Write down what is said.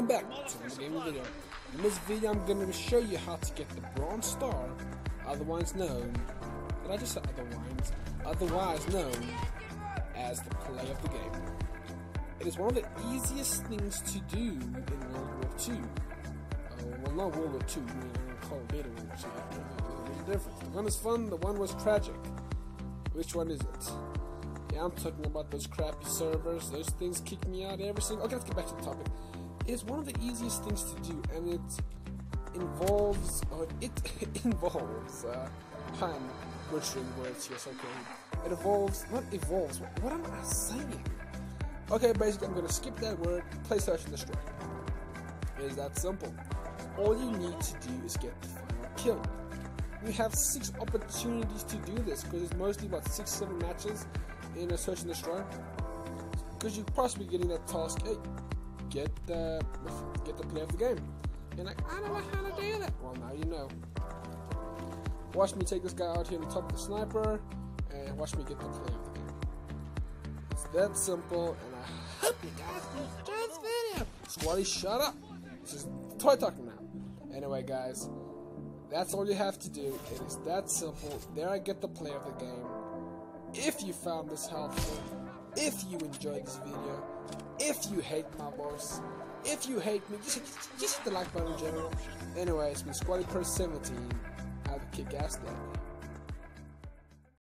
Welcome back to another gaming video. In this video I'm going to show you how to get the Bronze Star, otherwise known known as the play of the game. It is one of the easiest things to do in World War II. Well, not World War II, I'm going to call it later World War II. There's a difference. The one is fun, the one was tragic. Which one is it? Yeah, I'm talking about those crappy servers. Those things kick me out every single... Okay, let's get back to the topic. It's one of the easiest things to do, and it involves... I'm butchering words here, so okay. It evolves... What evolves? What am I saying? Okay, basically, I'm going to skip that word. Play Search and Destroy. It is that simple. All you need to do is get the final kill. We have 6 opportunities to do this, because it's mostly about 6-7 matches in a Search and Destroy. Because you're possibly getting that task, hey, get the play of the game. You're like, I don't know how to do that. Well, now you know. Watch me take this guy out here on top of the sniper, and watch me get the play of the game. It's that simple, and I hope you guys enjoyed this video. Squatty, shut up. This is toy talking now. Anyway, guys, that's all you have to do. It is that simple. There I get the play of the game. If you found this helpful, if you enjoyed this video, if you hate my voice, if you hate me, just hit the like button in general. Anyway, it's been Squatty Purse 17. Have a kick-ass day.